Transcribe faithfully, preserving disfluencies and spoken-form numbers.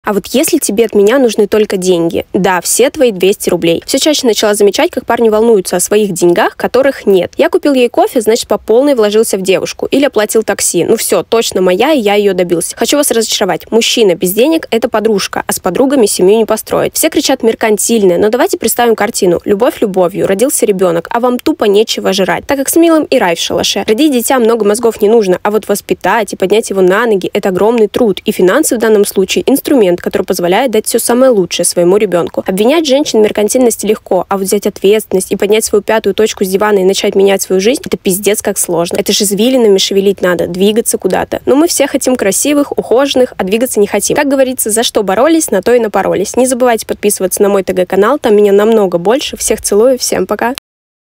А вот если тебе от меня нужны только деньги, да, все твои двести рублей. Все чаще начала замечать, как парни волнуются о своих деньгах, которых нет. Я купил ей кофе, значит, по полной вложился в девушку. Или оплатил такси. Ну все, точно моя, и я ее добился. Хочу вас разочаровать. Мужчина без денег – это подружка, а с подругами семью не построить. Все кричат меркантильное, но давайте представим картину. Любовь любовью, родился ребенок, а вам тупо нечего жрать. Так как с милым и рай в шалаше. Родить дитя много мозгов не нужно, а вот воспитать и поднять его на ноги – это огромный труд. И финансы в данном случае – инструмент, который позволяет дать все самое лучшее своему ребенку. Обвинять женщин в меркантильности легко, а вот взять ответственность и поднять свою пятую точку с дивана и начать менять свою жизнь – это пиздец как сложно. Это же извилинами шевелить надо, двигаться куда-то. Но мы все хотим красивых, ухоженных, а двигаться не хотим. Как говорится, за что боролись, на то и напоролись. Не забывайте подписываться на мой ТГ-канал, там меня намного больше. Всех целую, всем пока!